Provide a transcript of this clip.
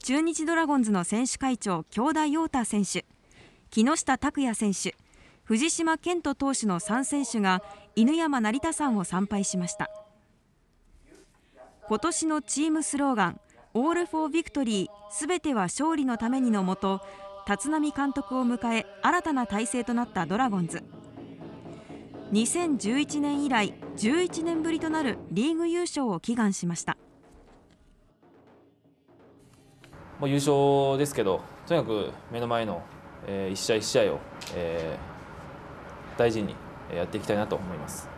中日ドラゴンズの選手会長京田陽太選手、木下拓也選手、藤島健人投手の3選手が犬山成田山を参拝しました。今年のチームスローガンオールフォービクトリー、すべては勝利のためにのもと、立浪監督を迎え新たな体制となったドラゴンズ。2011年以来11年ぶりとなるリーグ優勝を祈願しました。 優勝ですけど、とにかく目の前の一試合一試合を大事にやっていきたいなと思います。